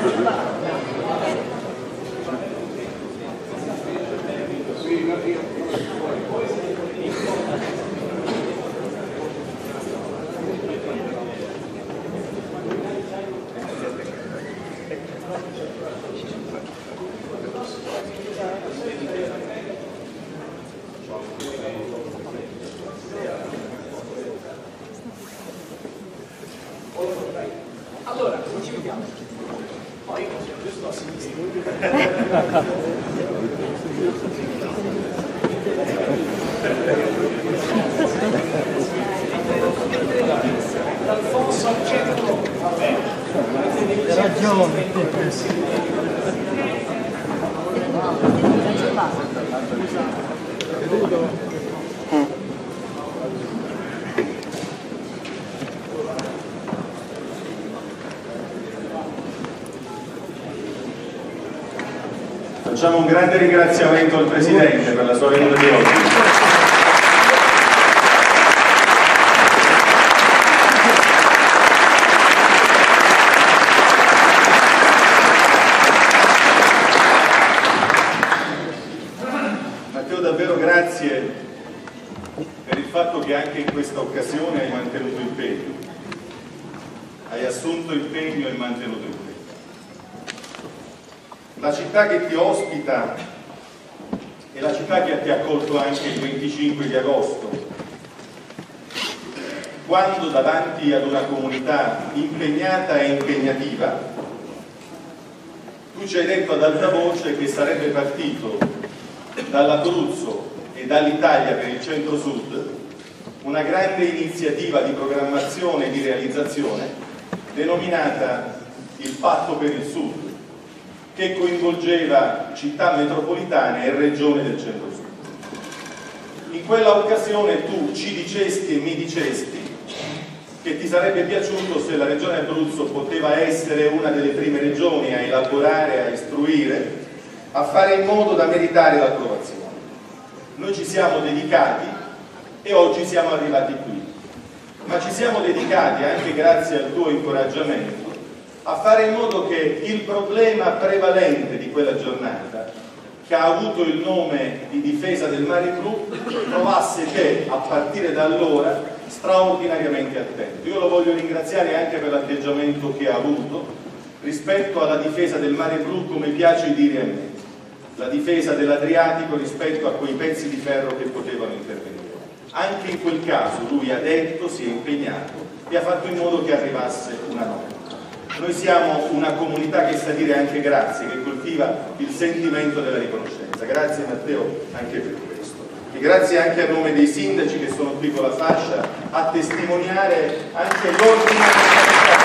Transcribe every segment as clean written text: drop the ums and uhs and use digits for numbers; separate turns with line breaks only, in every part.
Allora, ci vediamo. Poi giusto a sinistra. Alfonso al centro. Vabbè. Hai ragione.
Facciamo un grande ringraziamento al Presidente per la sua venuta di oggi. Matteo, davvero grazie per il fatto che anche in questa occasione hai mantenuto impegno. Hai assunto impegno e mantenuto impegno. La città che ti ospita è la città che ti ha accolto anche il 25 di agosto, quando davanti ad una comunità impegnata e impegnativa tu ci hai detto ad alta voce che sarebbe partito dall'Abruzzo e dall'Italia per il centro-sud una grande iniziativa di programmazione e di realizzazione denominata il Patto per il Sud, che coinvolgeva città metropolitane e regioni del centro-sud. In quella occasione tu ci dicesti e mi dicesti che ti sarebbe piaciuto se la regione Abruzzo poteva essere una delle prime regioni a elaborare, a istruire, a fare in modo da meritare l'approvazione. Noi ci siamo dedicati e oggi siamo arrivati qui, ma ci siamo dedicati anche grazie al tuo incoraggiamento a fare in modo che il problema prevalente di quella giornata, che ha avuto il nome di difesa del Mare Blu, trovasse te, a partire da allora, straordinariamente attento. Io lo voglio ringraziare anche per l'atteggiamento che ha avuto rispetto alla difesa del Mare Blu, come piace dire a me, la difesa dell'Adriatico rispetto a quei pezzi di ferro che potevano intervenire. Anche in quel caso lui ha detto, si è impegnato e ha fatto in modo che arrivasse una norma. Noi siamo una comunità che sa dire anche grazie, che coltiva il sentimento della riconoscenza. Grazie Matteo anche per questo. E grazie anche a nome dei sindaci che sono qui con la fascia a testimoniare anche l'ordine.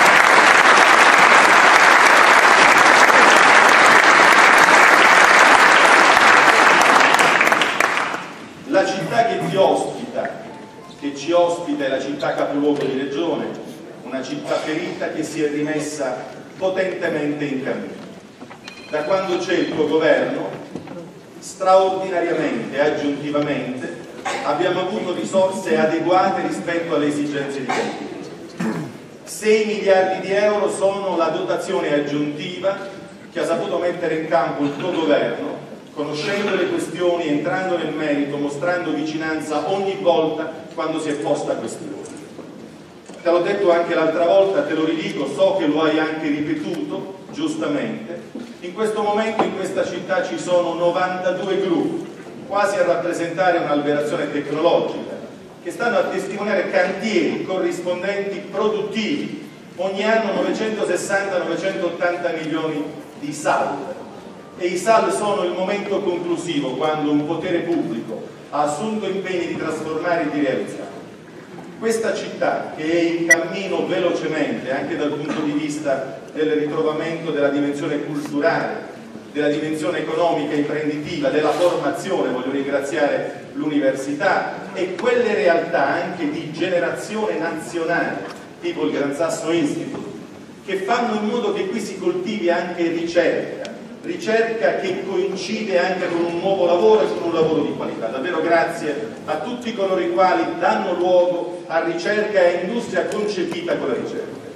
La città che ti ospita, che ci ospita, è la città capoluogo di regione, una città ferita che si è rimessa potentemente in cammino. Da quando c'è il tuo governo, straordinariamente e aggiuntivamente, abbiamo avuto risorse adeguate rispetto alle esigenze di tempo. 6 miliardi di euro sono la dotazione aggiuntiva che ha saputo mettere in campo il tuo governo, conoscendo le questioni, entrando nel merito, mostrando vicinanza ogni volta quando si è posta questione. Te l'ho detto anche l'altra volta, te lo ridico, so che lo hai anche ripetuto, giustamente. In questo momento in questa città ci sono 92 gruppi, quasi a rappresentare un'alberazione tecnologica, che stanno a testimoniare cantieri corrispondenti produttivi, ogni anno 960-980 milioni di SAL. E i SAL sono il momento conclusivo, quando un potere pubblico ha assunto impegni di trasformare e di realizzare. Questa città, che è in cammino velocemente anche dal punto di vista del ritrovamento della dimensione culturale, della dimensione economica e imprenditiva, della formazione, voglio ringraziare l'università e quelle realtà anche di generazione nazionale, tipo il Gran Sasso Institute, che fanno in modo che qui si coltivi anche ricerca che coincide anche con un nuovo lavoro e con un lavoro di qualità. Davvero grazie a tutti coloro i quali danno luogo a ricerca e a industria concepita con la ricerca.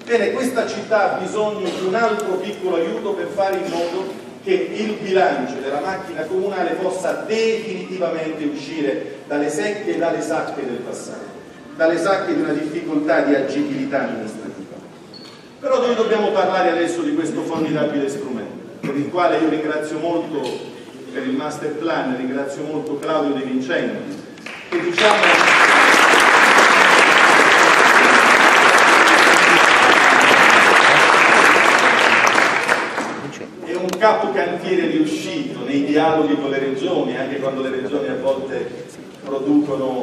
Bene, questa città ha bisogno di un altro piccolo aiuto per fare in modo che il bilancio della macchina comunale possa definitivamente uscire dalle secche e dalle sacche del passato, dalle sacche di una difficoltà di agibilità amministrativa. Però noi dobbiamo parlare adesso di questo formidabile strumento, per il quale io ringrazio molto, per il master plan, ringrazio molto Claudio De Vincenti, che è un capocantiere riuscito nei dialoghi con le regioni, anche quando le regioni a volte producono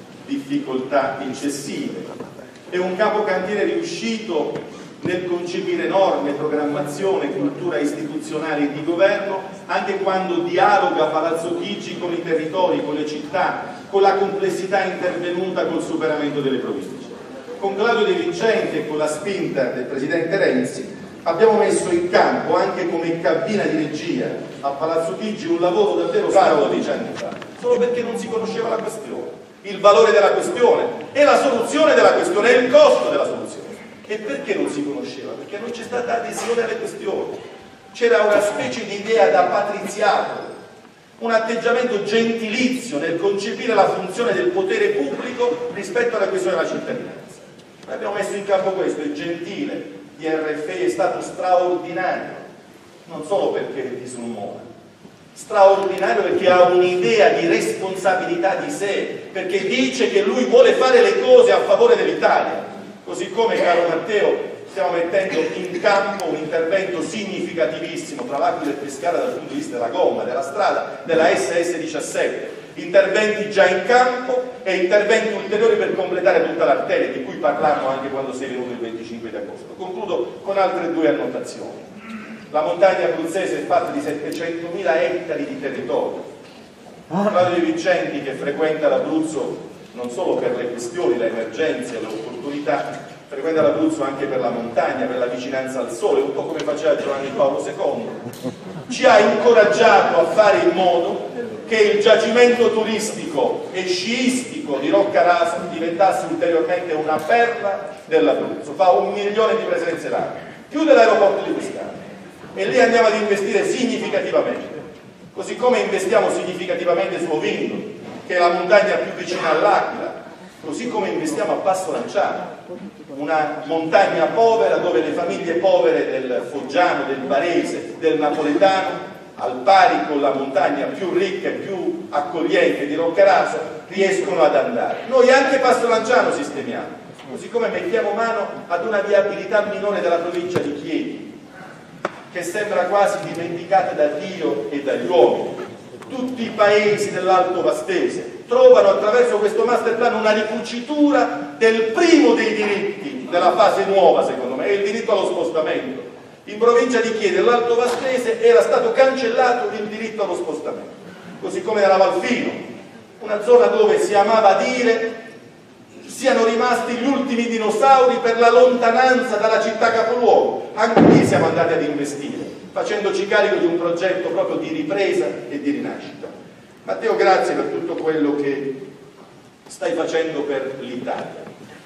difficoltà eccessive. È un capocantiere riuscito nel concepire norme, programmazione, cultura istituzionale e di governo, anche quando dialoga a Palazzo Chigi con i territori, con le città, con la complessità intervenuta col superamento delle province. Con Claudio De Vincenti e con la spinta del Presidente Renzi abbiamo messo in campo, anche come cabina di regia a Palazzo Chigi, un lavoro davvero caro 12 anni fa, solo perché non si conosceva la questione, il valore della questione e la soluzione della questione e il costo della soluzione. E perché non si conosceva? Perché non c'è stata adesione alle questioni, c'era una specie di idea da patriziato, un atteggiamento gentilizio nel concepire la funzione del potere pubblico rispetto alla questione della cittadinanza. Noi abbiamo messo in campo questo, è gentile, di RFI è stato straordinario, non solo perché è disumano, straordinario perché ha un'idea di responsabilità di sé, perché dice che lui vuole fare le cose a favore dell'Italia. Così come, caro Matteo, stiamo mettendo in campo un intervento significativissimo tra L'Aquila e Pescara dal punto di vista della gomma, della strada, della SS17, interventi già in campo e interventi ulteriori per completare tutta l'arteria, di cui parlammo anche quando sei venuto il 25 di agosto. Concludo con altre due annotazioni. La montagna abruzzese è fatta di 700.000 ettari di territorio. Claudio De Vincenti, che frequenta l'Abruzzo non solo per le questioni, le emergenze, le opportunità, frequenta l'Abruzzo anche per la montagna, per la vicinanza al sole, un po' come faceva Giovanni Paolo II, ci ha incoraggiato a fare in modo che il giacimento turistico e sciistico di Roccaraso diventasse ulteriormente una perla dell'Abruzzo. Fa 1 milione di presenze l'anno, più dell'aeroporto di Pescara, e lì andiamo ad investire significativamente, così come investiamo significativamente su Ovindo, che è la montagna più vicina all'Aquila, così come investiamo a Passo Lanciano, una montagna povera dove le famiglie povere del foggiano, del barese, del napoletano, al pari con la montagna più ricca e più accogliente di Roccaraso, riescono ad andare. Noi anche Passo Lanciano sistemiamo, così come mettiamo mano ad una viabilità minore della provincia di Chieti, che sembra quasi dimenticata da Dio e dagli uomini. Tutti i paesi dell'Alto Vastese trovano attraverso questo master plan una ricucitura del primo dei diritti della fase nuova, secondo me, è il diritto allo spostamento. In provincia di Chieti, nell'Alto Vastese, era stato cancellato il diritto allo spostamento, così come nella Valfino, una zona dove si amava dire siano rimasti gli ultimi dinosauri per la lontananza dalla città capoluogo. Anche lì siamo andati ad investire, facendoci carico di un progetto proprio di ripresa e di rinascita. Matteo, grazie per tutto quello che stai facendo per l'Italia.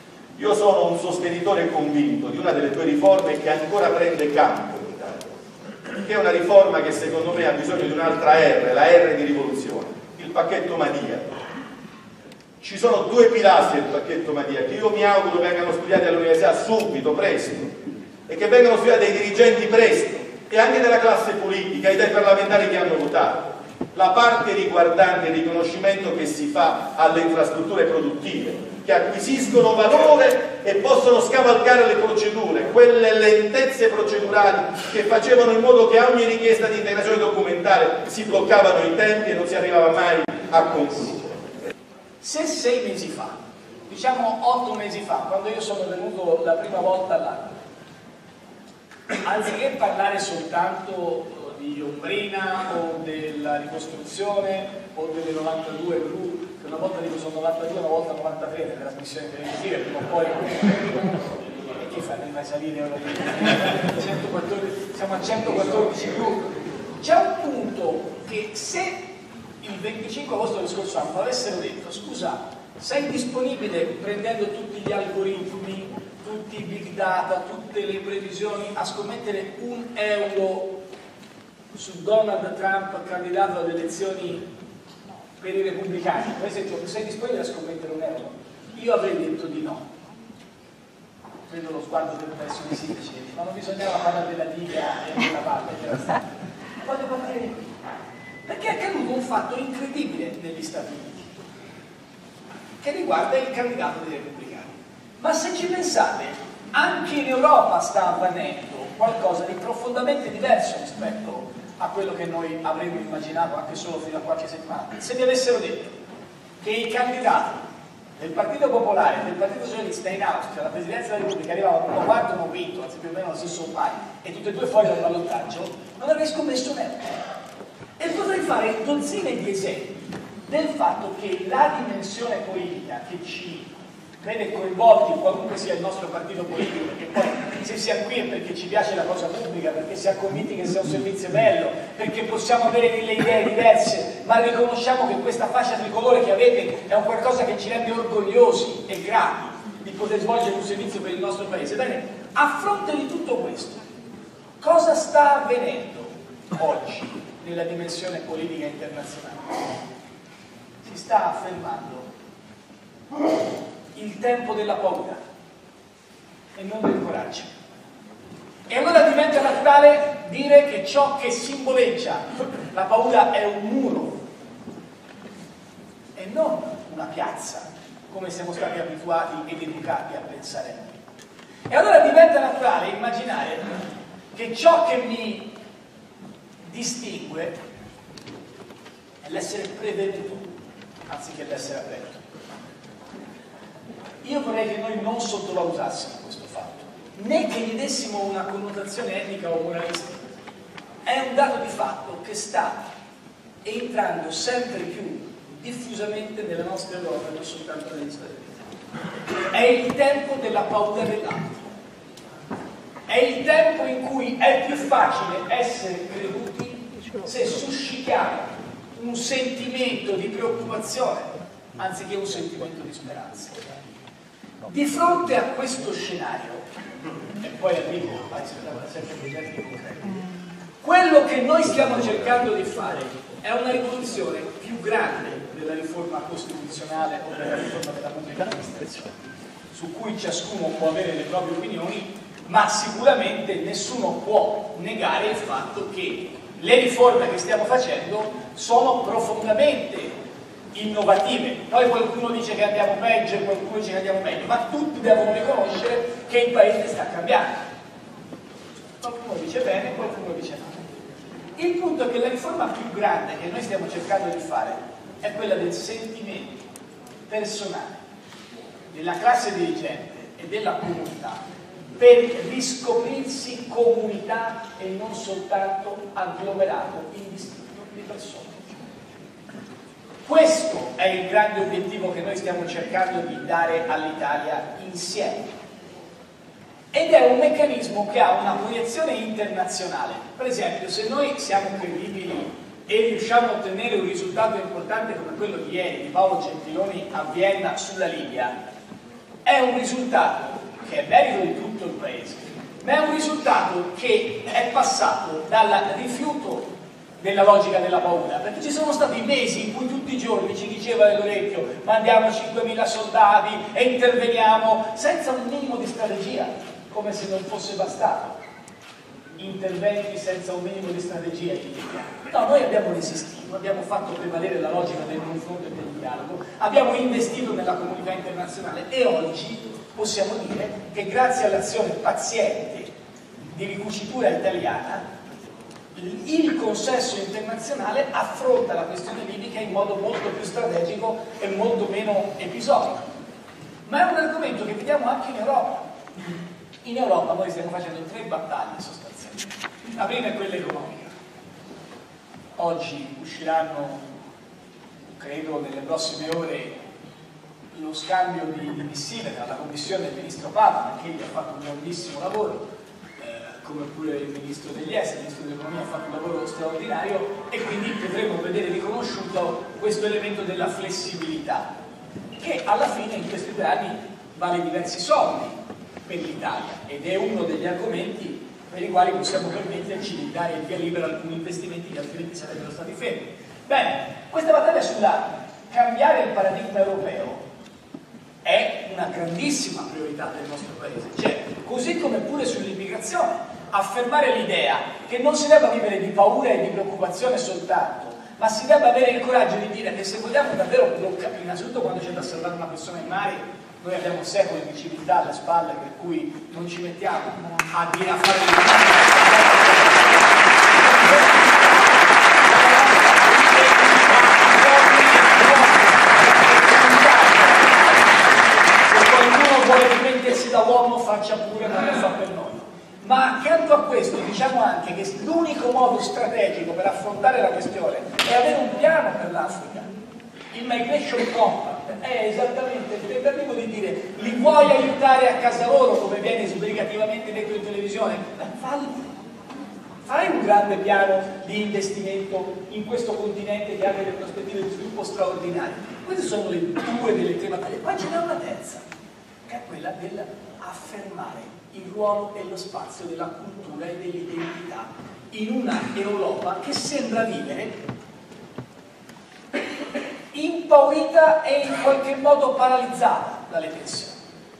Io sono un sostenitore convinto di una delle tue riforme che ancora prende campo in Italia, che è una riforma che secondo me ha bisogno di un'altra R, la R di rivoluzione, il pacchetto Madia. Ci sono 2 pilastri del pacchetto Madia che io mi auguro vengano studiati all'università subito, presto, e che vengano studiati dai dirigenti presto, e anche dalla classe politica e dai parlamentari che hanno votato. La parte riguardante il riconoscimento che si fa alle infrastrutture produttive, che acquisiscono valore e possono scavalcare le procedure, quelle lentezze procedurali che facevano in modo che a ogni richiesta di integrazione documentale si bloccavano i tempi e non si arrivava mai a concludere.
Se 6 mesi fa, diciamo 8 mesi fa, quando io sono venuto la prima volta all'Aquila, anziché parlare soltanto di Ombrina o della ricostruzione o delle 92 blu, che una volta dico sono 92, una volta 93 nelle trasmissioni televisive, prima o poi e che fa? Ne fai salire ora 114, siamo a 114 blu. C'è un punto che se il 25 agosto dello scorso anno avessero detto scusa, sei disponibile prendendo tutti gli algoritmi, tutti tutti i big data, tutte le previsioni, a scommettere €1 su Donald Trump candidato alle elezioni per i repubblicani, per esempio, sei disponibile a scommettere €1? Io avrei detto di no. Vedo lo sguardo del professore Sindaci, ma non bisognava parlare della Liga e della Valle. Voglio partire di qui, perché è accaduto un fatto incredibile negli Stati Uniti che riguarda il candidato dei repubblicani. Ma se ci pensate, anche in Europa sta avvenendo qualcosa di profondamente diverso rispetto a quello che noi avremmo immaginato anche solo fino a qualche settimana. Se vi avessero detto che i candidati del Partito Popolare e del Partito Socialista in Austria alla Presidenza della Repubblica arrivavano uno quarto, uno quinto, anzi più o meno allo stesso pari, e tutti e due fuori dal ballottaggio, non avrei scommesso €1. E potrei fare dozzine di esempi del fatto che la dimensione politica che ci vede coinvolti, qualunque sia il nostro partito politico, perché poi se siamo qui è perché ci piace la cosa pubblica, perché siamo convinti che sia un servizio bello, perché possiamo avere delle idee diverse, ma riconosciamo che questa fascia tricolore che avete è un qualcosa che ci rende orgogliosi e grati di poter svolgere un servizio per il nostro paese. Bene, a fronte di tutto questo, cosa sta avvenendo oggi nella dimensione politica internazionale? Si sta affermando il tempo della paura e non del coraggio. E allora diventa naturale dire che ciò che simboleggia la paura è un muro e non una piazza, come siamo stati abituati ed educati a pensare. E allora diventa naturale immaginare che ciò che mi distingue è l'essere prevenuto anziché l'essere aperto. Io vorrei che noi non sottovalutassimo questo fatto, né che gli dessimo una connotazione etnica o moralistica. È un dato di fatto che sta entrando sempre più diffusamente nella nostra Europa e non soltanto negli Stati Uniti. È il tempo della paura dell'altro. È il tempo in cui è più facile essere creduti se suscitiamo un sentimento di preoccupazione anziché un sentimento di speranza. Di fronte a questo scenario, e poi arrivo a sempre progetti concreti, quello che noi stiamo cercando di fare è una rivoluzione più grande della riforma costituzionale o della riforma della pubblica amministrazione, su cui ciascuno può avere le proprie opinioni, ma sicuramente nessuno può negare il fatto che le riforme che stiamo facendo sono profondamente innovative. Poi qualcuno dice che andiamo peggio e qualcuno dice che andiamo meglio, ma tutti devono riconoscere che il paese sta cambiando. Qualcuno dice bene, qualcuno dice no. Il punto è che la riforma più grande che noi stiamo cercando di fare è quella del sentimento personale della classe dirigente e della comunità per riscoprirsi comunità e non soltanto agglomerato indistinto di persone. Questo è il grande obiettivo che noi stiamo cercando di dare all'Italia insieme. Ed è un meccanismo che ha una proiezione internazionale. Per esempio, se noi siamo credibili e riusciamo a ottenere un risultato importante come quello di ieri di Paolo Gentiloni a Vienna sulla Libia, è un risultato che è merito di tutto il Paese, ma è un risultato che è passato dal rifiuto della logica della paura, perché ci sono stati mesi in cui tutti i giorni ci diceva nell'orecchio mandiamo 5.000 soldati e interveniamo senza un minimo di strategia, come se non fosse bastato interventi senza un minimo di strategia in Libia. No, noi abbiamo resistito, abbiamo fatto prevalere la logica del confronto e del dialogo, abbiamo investito nella comunità internazionale e oggi possiamo dire che grazie all'azione paziente di ricucitura italiana il consesso internazionale affronta la questione libica in modo molto più strategico e molto meno episodico. Ma è un argomento che vediamo anche in Europa. In Europa noi stiamo facendo 3 battaglie sostanzialmente. La prima è quella economica. Oggi usciranno, credo nelle prossime ore, lo scambio di missive tra la Commissione e il Ministro Padoan, che egli ha fatto un grandissimo lavoro, come pure il Ministro degli Esteri, il Ministro dell'Economia ha fatto un lavoro straordinario, e quindi potremo vedere riconosciuto questo elemento della flessibilità, che alla fine in questi 2 anni vale diversi soldi. per l'Italia, ed è uno degli argomenti per i quali possiamo permetterci di dare il via libera a alcuni investimenti che altrimenti sarebbero stati fermi. Bene, questa battaglia sulla cambiare il paradigma europeo è una grandissima priorità del nostro paese, cioè, così come pure sull'immigrazione, affermare l'idea che non si debba vivere di paura e di preoccupazione soltanto, ma si debba avere il coraggio di dire che se vogliamo davvero bloccare, innanzitutto quando c'è da salvare una persona in mare, noi abbiamo secoli di civiltà alle spalle, per cui non ci mettiamo a dire a fare se qualcuno vuole dipendersi da uomo, faccia pure, non lo fa per noi. Ma accanto a questo diciamo anche che l'unico modo strategico per affrontare la questione è avere un piano per l'Africa. Il Migration Compact è esattamente il tentativo di dire: li vuoi aiutare a casa loro, come viene sbrigativamente detto in televisione? Fai un grande piano di investimento in questo continente che ha delle prospettive di sviluppo straordinarie. Queste sono le due delle tre battaglie. Poi ce n'è una terza, che è quella dell'affermare il ruolo e lo spazio della cultura e dell'identità in una Europa che sembra vivere impaurita e in qualche modo paralizzata dalle tensioni.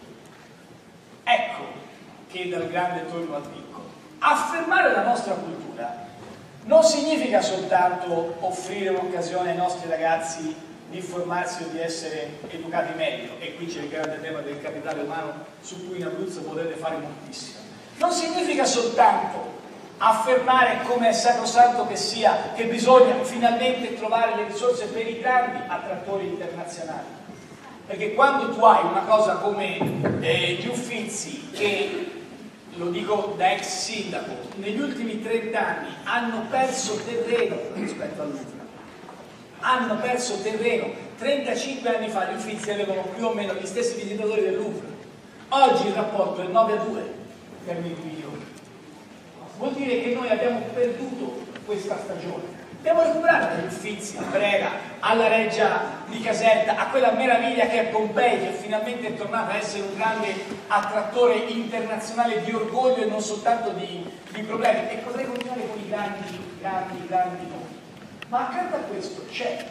Ecco che dal grande torno al piccolo. Affermare la nostra cultura non significa soltanto offrire un'occasione ai nostri ragazzi di formarsi o di essere educati meglio, e qui c'è il grande tema del capitale umano su cui in Abruzzo potete fare moltissimo. Non significa soltanto affermare, come è sacrosanto che sia, che bisogna finalmente trovare le risorse per i grandi attrattori internazionali, perché quando tu hai una cosa come gli Uffizi, che, lo dico da ex sindaco, negli ultimi 30 anni hanno perso terreno rispetto all'Uffizi, hanno perso terreno. 35 anni fa gli Uffizi avevano più o meno gli stessi visitatori del Louvre, oggi il rapporto è 9-2 in termini di milioni. Vuol dire che noi abbiamo perduto questa stagione. Abbiamo recuperato dagli Uffizi a Brera, alla Reggia di Caserta, a quella meraviglia che è Pompei, che finalmente è tornata a essere un grande attrattore internazionale di orgoglio e non soltanto di problemi. E potrei continuare con i grandi nomi. Ma accanto a questo c'è,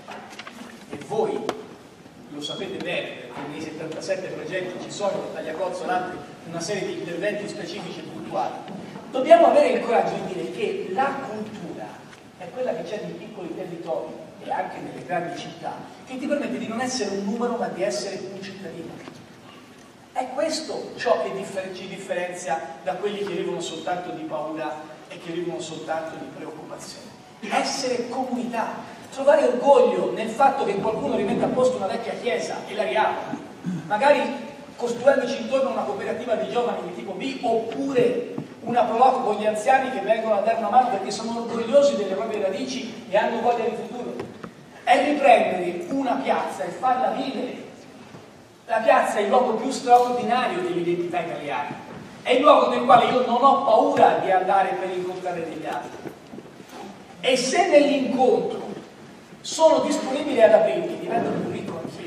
e voi lo sapete bene, perché nei 77 progetti ci sono, Tagliacozzo, altri, una serie di interventi specifici e puntuali. Dobbiamo avere il coraggio di dire che la cultura è quella che c'è nei piccoli territori e anche nelle grandi città, che ti permette di non essere un numero ma di essere un cittadino. È questo ciò che ci differenzia da quelli che vivono soltanto di paura e che vivono soltanto di preoccupazione. Essere comunità, trovare orgoglio nel fatto che qualcuno rimetta a posto una vecchia chiesa e la riapra, magari costruendoci intorno a una cooperativa di giovani di tipo B, oppure una proloco con gli anziani che vengono a dare una mano perché sono orgogliosi delle proprie radici e hanno voglia di futuro. È riprendere una piazza e farla vivere. La piazza è il luogo più straordinario dell'identità italiana, è il luogo nel quale io non ho paura di andare per incontrare degli altri, e se nell'incontro sono disponibile ad aprirmi, divento più ricco anch'io.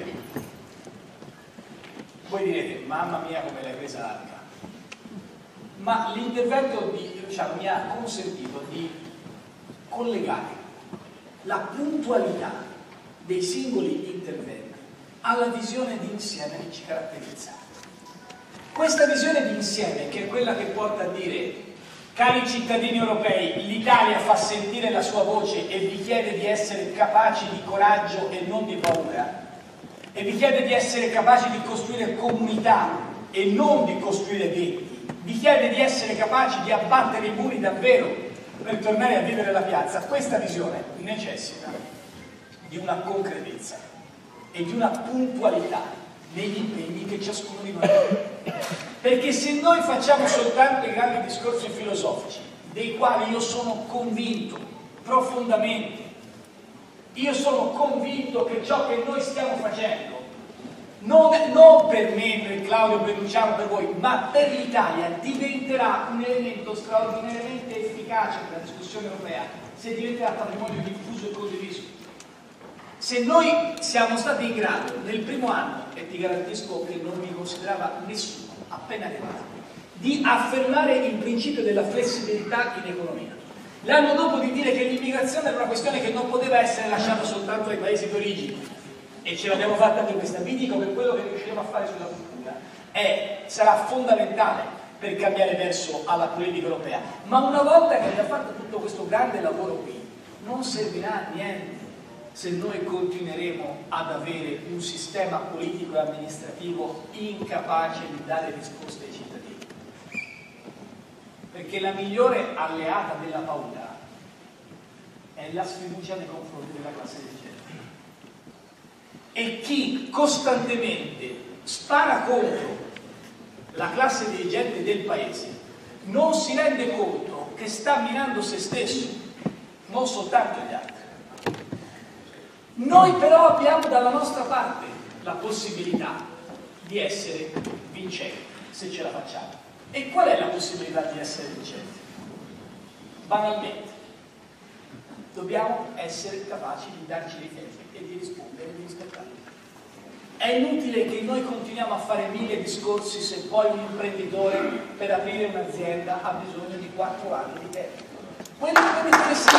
Voi direte: mamma mia come l'hai presa larga. Ma l'intervento mi ha consentito di collegare la puntualità dei singoli interventi alla visione di insieme che ci caratterizza. Questa visione di insieme, che è quella che porta a dire: cari cittadini europei, l'Italia fa sentire la sua voce e vi chiede di essere capaci di coraggio e non di paura, e vi chiede di essere capaci di costruire comunità e non di costruire ghetti. Vi chiede di essere capaci di abbattere i muri davvero per tornare a vivere la piazza. Questa visione necessita di una concretezza e di una puntualità negli impegni che ciascuno di noi ha. Perché se noi facciamo soltanto i grandi discorsi filosofici, dei quali io sono convinto profondamente, io sono convinto che ciò che noi stiamo facendo non per me, per Claudio, per Luciano, per voi, ma per l'Italia diventerà un elemento straordinariamente efficace per la discussione europea se diventerà patrimonio diffuso e condiviso. Se noi siamo stati in grado nel primo anno, e ti garantisco che non mi considerava nessuno,
appena arrivati, di affermare il principio della flessibilità in economia. L'anno dopo di dire che l'immigrazione era una questione che non poteva essere lasciata soltanto ai paesi d'origine, e ce l'abbiamo fatta anche questa. Vi dico che quello che riusciremo a fare sulla cultura sarà fondamentale per cambiare verso alla politica europea, ma una volta che abbiamo fatto tutto questo grande lavoro qui, non servirà a niente se noi continueremo ad avere un sistema politico e amministrativo incapace di dare risposte ai cittadini. Perché la migliore alleata della paura è la sfiducia nei confronti della classe dirigente. E chi costantemente spara contro la classe dirigente del paese non si rende conto che sta minando se stesso, non soltanto gli altri. Noi però abbiamo dalla nostra parte la possibilità di essere vincenti, se ce la facciamo. E qual è la possibilità di essere vincenti? Banalmente, dobbiamo essere capaci di darci dei tempi e di rispondere e di rispettarli. È inutile che noi continuiamo a fare 1000 discorsi se poi un imprenditore per aprire un'azienda ha bisogno di 4 anni di tempo. Quello che dovresti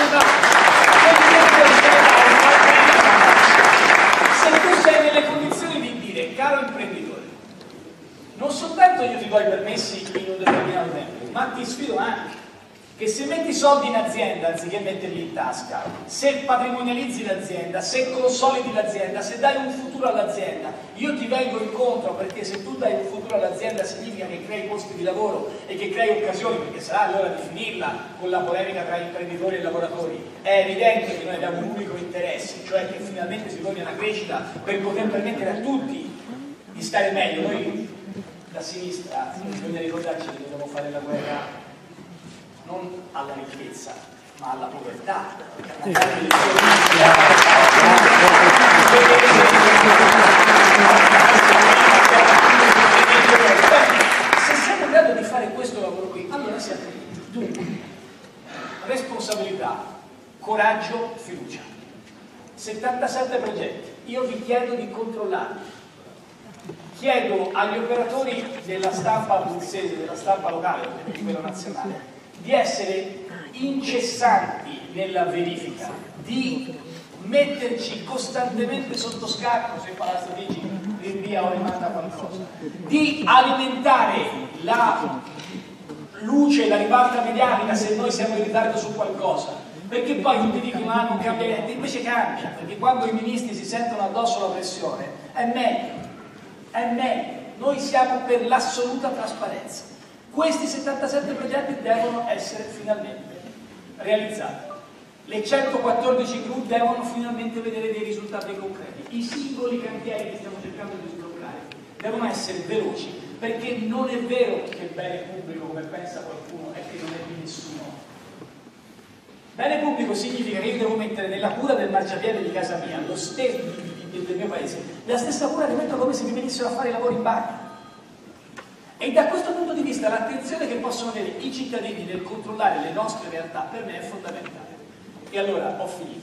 se tu sei nelle condizioni di dire, caro imprenditore, non soltanto io ti do i permessi in un determinato tempo, ma ti sfido anche che se metti soldi in azienda anziché metterli in tasca, se patrimonializzi l'azienda, se consolidi l'azienda, se dai un futuro all'azienda, io ti vengo incontro, perché se tu dai un futuro all'azienda significa che crei posti di lavoro e che crei occasioni, perché sarà l'ora di finirla con la polemica tra imprenditori e lavoratori. È evidente che noi abbiamo un unico interesse, cioè che finalmente si torni alla crescita per poter permettere a tutti di stare meglio. Noi da sinistra bisogna ricordarci che dobbiamo fare la guerra non alla ricchezza, ma alla povertà. Se siamo in grado di fare questo lavoro qui, allora siamo lì. Dunque, responsabilità, coraggio, fiducia. 77 progetti. Io vi chiedo di controllarli. Chiedo agli operatori della stampa abruzzese, della stampa locale, di quella nazionale, di essere incessanti nella verifica, di metterci costantemente sotto scacco se il Palazzo Chigi rinvia o rimanda qualcosa, di alimentare la luce, la ribalta mediatica se noi siamo in ritardo su qualcosa, perché poi tutti dicono ah non cambia niente, invece cambia, perché quando i ministri si sentono addosso la pressione è meglio, noi siamo per l'assoluta trasparenza. Questi 77 progetti devono essere finalmente realizzati. Le 114 gru devono finalmente vedere dei risultati concreti. I singoli cantieri che stiamo cercando di sbloccare devono essere veloci, perché non è vero che il bene pubblico, come pensa qualcuno, è che non è di nessuno. Bene pubblico significa che io devo mettere nella cura del marciapiede di casa mia, lo stesso del mio paese, la stessa cura che metto come se mi venissero a fare i lavori in bagno. E da questo punto di vista l'attenzione che possono avere i cittadini nel controllare le nostre realtà per me è fondamentale. E allora ho finito.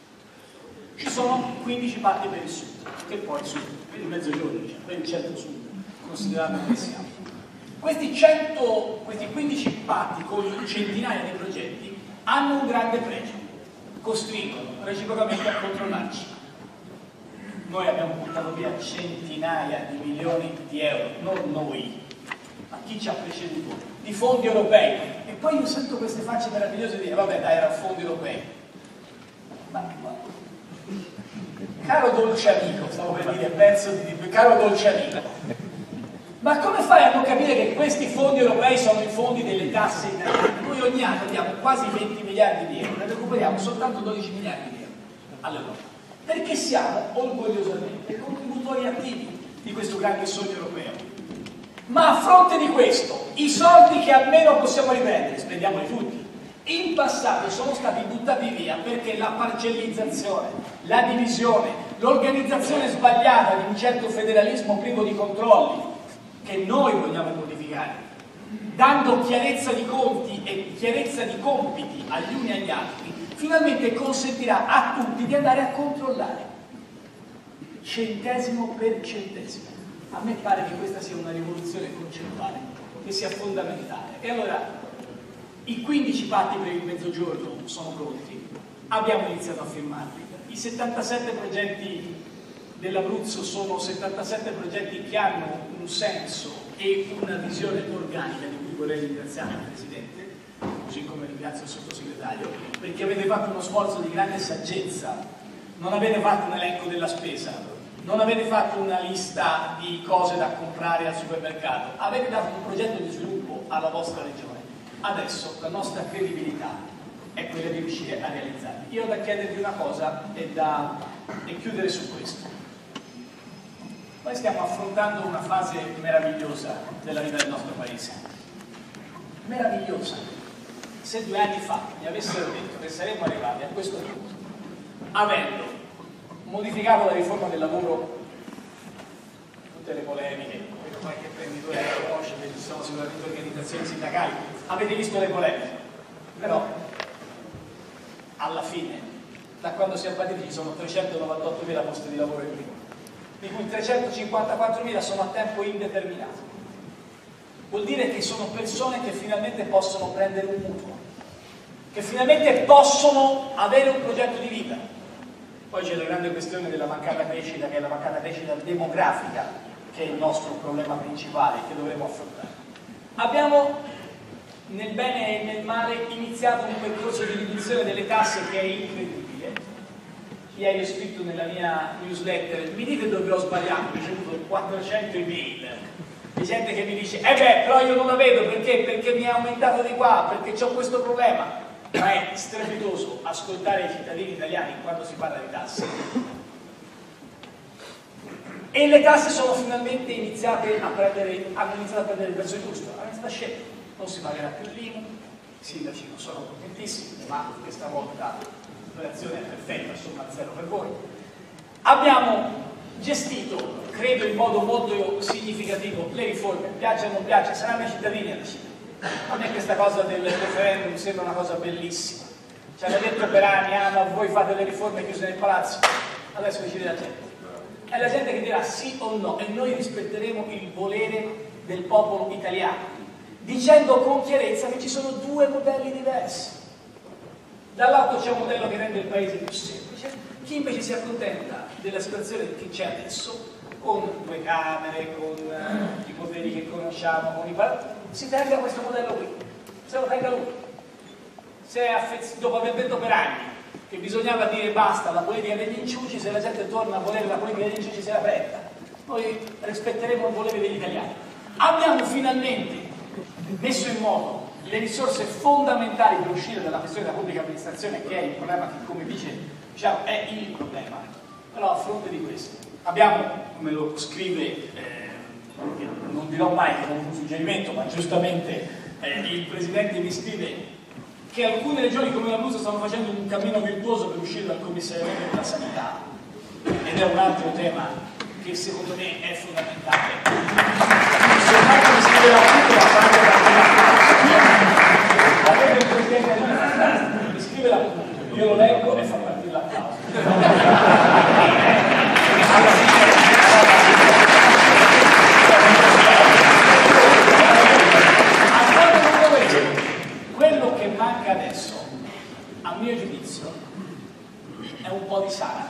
Ci sono 15 patti per il sud, che poi sud, per il mezzogiorno, diciamo, per il centro-sud, considerando che siamo. Questi 15 patti con centinaia di progetti hanno un grande pregio, costringono reciprocamente a controllarci. Noi abbiamo buttato via centinaia di milioni di euro, non noi, ma chi ci ha preceduto, di fondi europei. E poi io sento queste facce meravigliose dire vabbè dai, erano fondi europei. Ma caro dolce amico, stavo per dire caro dolce amico, ma come fai a non capire che questi fondi europei sono i fondi delle tasse italiane? Noi ogni anno diamo quasi 20 miliardi di euro e recuperiamo soltanto 12 miliardi di euro all'Europa, perché siamo orgogliosamente contributori attivi di questo grande sogno europeo. Ma a fronte di questo, i soldi che almeno possiamo riprendere, spendiamoli tutti. In passato sono stati buttati via perché la parcellizzazione, la divisione, l'organizzazione sbagliata di un certo federalismo privo di controlli, che noi vogliamo modificare, dando chiarezza di conti e chiarezza di compiti agli uni e agli altri, finalmente consentirà a tutti di andare a controllare, centesimo per centesimo. A me pare che questa sia una rivoluzione concettuale, che sia fondamentale. E allora, i 15 patti per il Mezzogiorno sono pronti, abbiamo iniziato a firmarli. I 77 progetti dell'Abruzzo sono 77 progetti che hanno un senso e una visione organica, di cui vorrei ringraziare il Presidente, così come ringrazio il Sottosegretario, perché avete fatto uno sforzo di grande saggezza. Non avete fatto un elenco della spesa, non avete fatto una lista di cose da comprare al supermercato, avete dato un progetto di sviluppo alla vostra regione. Adesso la nostra credibilità è quella di riuscire a realizzarli. Io ho da chiedervi una cosa e chiudere su questo. Noi stiamo affrontando una fase meravigliosa della vita del nostro paese. Meravigliosa. Se 2 anni fa mi avessero detto che saremmo arrivati a questo punto, avendo modificato la riforma del lavoro, tutte le polemiche, qualche imprenditore conosce, ci sono sicuramente organizzazioni sindacali, avete visto le polemiche, però alla fine, da quando si è partiti, ci sono 398.000 posti di lavoro in più, di cui 354.000 sono a tempo indeterminato. Vuol dire che sono persone che finalmente possono prendere un mutuo, che finalmente possono avere un progetto di vita. Poi c'è la grande questione della mancata crescita, che è la mancata crescita demografica, che è il nostro problema principale che dovremo affrontare. Abbiamo, nel bene e nel male, iniziato un percorso di riduzione delle tasse che è incredibile. Ieri ho scritto nella mia newsletter, mi dite dove ho sbagliato, ho ricevuto 400 email di gente che mi dice però io non la vedo perché mi è aumentato di qua, perché ho questo problema. Ma è strepitoso ascoltare i cittadini italiani quando si parla di tasse. E le tasse sono finalmente hanno iniziato a prendere il verso giusto. È stata scelta, non si pagherà più l'IMU, i sindaci non sono contentissimi, ma questa volta l'operazione è perfetta, somma zero per voi. Abbiamo gestito, credo in modo molto significativo, le riforme, piaccia o non piaccia, saranno i cittadini a decidere. A me questa cosa del referendum sembra una cosa bellissima. Ci hanno detto per anni, ma voi fate le riforme chiuse nel palazzo. Adesso decide la gente. È la gente che dirà sì o no, e noi rispetteremo il volere del popolo italiano, dicendo con chiarezza che ci sono 2 modelli diversi. Dall'altro c'è un modello che rende il paese più semplice, chi invece si accontenta della situazione che c'è adesso, con 2 camere, con i poteri che conosciamo, con i palazzi, si tenga questo modello qui, se lo tenga lui. Se dopo aver detto per anni che bisognava dire basta alla politica degli inciuci, se la gente torna a volere la politica degli inciuci se la prenda. Noi rispetteremo il volere degli italiani. Abbiamo finalmente messo in moto le risorse fondamentali per uscire dalla questione della pubblica amministrazione, che è il problema che, come dice, diciamo, è il problema. Però a fronte di questo abbiamo, come lo scrive non dirò mai che è un suggerimento, ma giustamente il Presidente mi scrive che alcune regioni come l'Abruzzo stanno facendo un cammino virtuoso per uscire dal commissariamento della sanità, ed è un altro tema che secondo me è fondamentale. Soltanto mi scrive l'appunto la parte avete il Presidente mi scrive l'appunto, io lo leggo e fa partire l'applauso. Quello che manca adesso, a mio giudizio, è un po' di sana,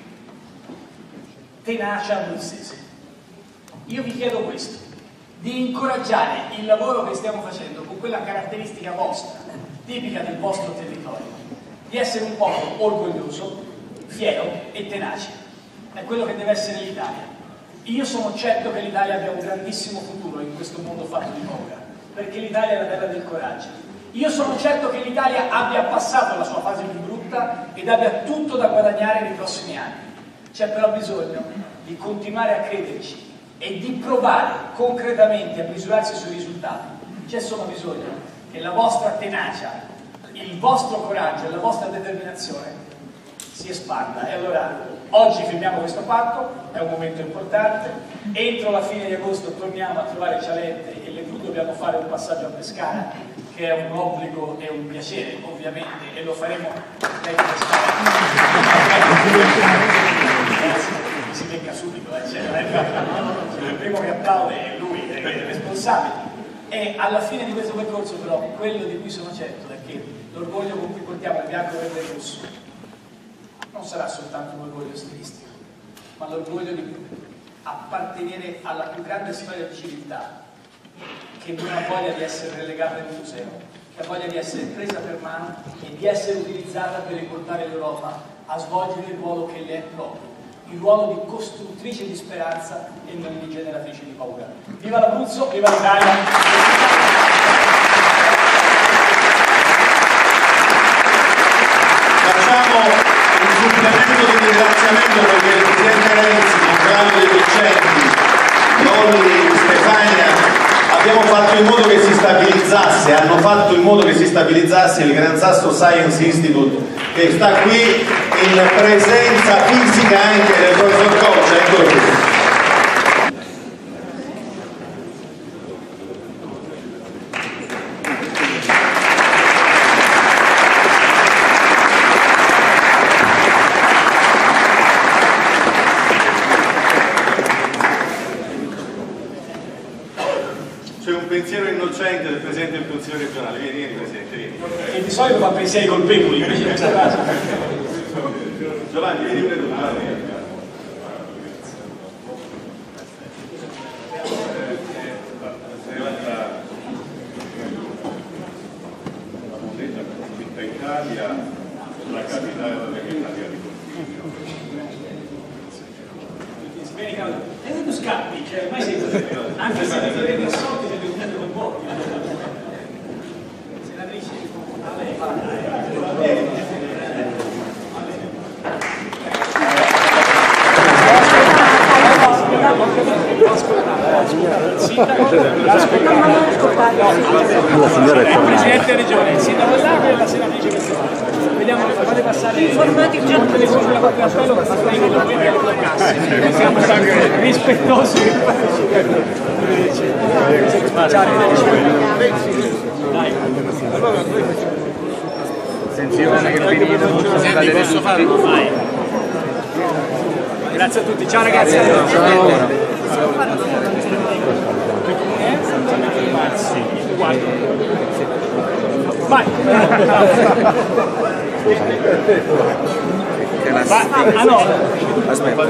tenacia abruzzese. Io vi chiedo questo, di incoraggiare il lavoro che stiamo facendo con quella caratteristica vostra, tipica del vostro territorio, di essere un popolo orgoglioso, fiero e tenace. È quello che deve essere l'Italia. Io sono certo che l'Italia abbia un grandissimo futuro in questo mondo fatto di paura, perché l'Italia è la terra del coraggio. Io sono certo che l'Italia abbia passato la sua fase più brutta ed abbia tutto da guadagnare nei prossimi anni. C'è però bisogno di continuare a crederci e di provare concretamente a misurarsi sui risultati. C'è solo bisogno che la vostra tenacia, il vostro coraggio e la vostra determinazione si espanda. E allora oggi firmiamo questo patto, è un momento importante. Entro la fine di agosto torniamo a trovare Cialente e le cui dobbiamo fare un passaggio a Pescara, che è un obbligo e un piacere ovviamente, e lo faremo lei Pescara. Si becca subito, primo che applaude è lui, è il responsabile. E alla fine di questo percorso però quello di cui sono certo è che l'orgoglio con cui portiamo il bianco, verde e rosso non sarà soltanto un orgoglio stilistico, ma l'orgoglio di appartenere alla più grande storia di civiltà, che non ha voglia di essere relegata in un museo, che ha voglia di essere presa per mano e di essere utilizzata per riportare l'Europa a svolgere il ruolo che le è proprio, il ruolo di costruttrice di speranza e non di generatrice di paura. Viva l'Abruzzo, viva l'Italia!
Facciamo un supplemento di ringraziamento perché il Presidente Renzi, contrario dei docenti, Lolli, Stefania, abbiamo fatto in modo che si stabilizzasse, hanno fatto in modo che si stabilizzasse il Gran Sasso Science Institute, che sta qui in presenza fisica anche del professor Coach, eccolo qui. C'è un pensiero innocente del Presidente del Consiglio regionale. Vieni Presidente, vieni.
E di solito fa pensieri colpevoli, invece in questo caso.
Giovanni, vieni pure tu.
La moneta tutta Italia, la capitale della Italia di
E tu scappi, cioè ormai sei anche se ti chiedi i soldi sei venuto con pochi. Senatrice, a lei il Presidente della Regione, il Sindaco dell'Aquila e la Senatrice Castellano. Vediamo, fate passare informati già tutte le cose della Corte d'Appello per fare i documenti alle casse. Siamo rispettosi. Dai.
Attenzione che venite,
posso farlo? Vai. Grazie a tutti, ciao ragazzi. Vai. Ah no,
aspetta,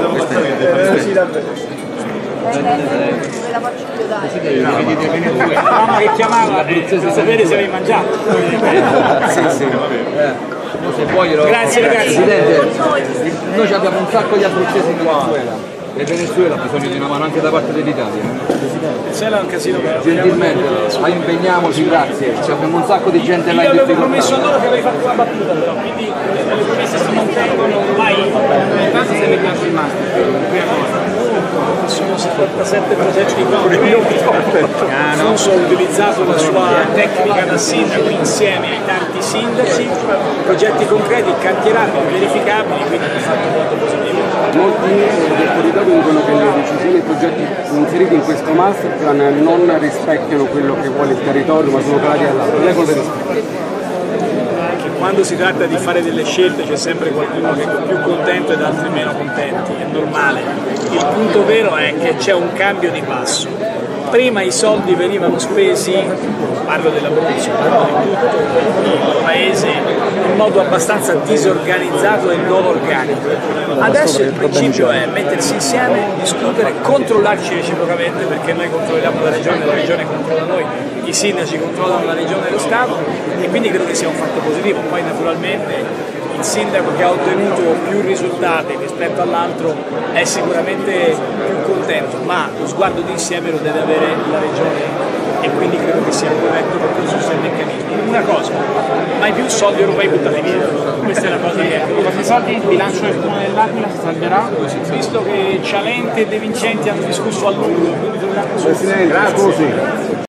mamma che chiamava per sapere se avevi mangiato.
sì. Se vuoi,
grazie ragazzi.
Presidente, noi abbiamo un sacco di abruzzesi in Venezuela e Venezuela ha bisogno di una mano anche da parte dell'Italia.
Venezuela è un casino vero.
Gentilmente, impegniamoci, grazie. Abbiamo un sacco di gente là in
difficoltà. Io avevo promesso a loro che avrei fatto una battuta però, quindi le promesse si mantengono. Vai.
Intanto se ne piace il master.
Sono 77 progetti concreti. Fuso ha utilizzato la sua tecnica da sindaco insieme ai tanti sindaci, progetti concreti, cantierabili, verificabili, quindi è fatto molto positivo.
Molti autorità dicono che le decisioni e i progetti inseriti in questo masterplan non rispecchiano quello che vuole il territorio, ma sono calati all'altro. Lei cosa rispecchia?
Quando si tratta di fare delle scelte c'è sempre qualcuno che è più contento ed altri meno contenti, è normale. Il punto vero è che c'è un cambio di passo. Prima i soldi venivano spesi, parlo dell'Abruzzo, parlo di tutto il paese, in modo abbastanza disorganizzato e non organico. Adesso il principio è mettersi insieme, discutere, controllarci reciprocamente, perché noi controlliamo la regione controlla noi, i sindaci controllano la regione e lo Stato, e quindi credo che sia un fatto positivo. Poi naturalmente il sindaco che ha ottenuto più risultati rispetto all'altro è sicuramente più contento, ma lo sguardo d'insieme lo deve avere la regione e quindi credo che sia corretto per questo sia il meccanismo. Una cosa, mai più soldi europei buttati via, questa è la cosa che è.
Questi soldi il bilancio del Comune dell'Aquila si salverà?
Visto che Cialente e De Vincenti hanno discusso a lungo, quindi
Presidente, scusi.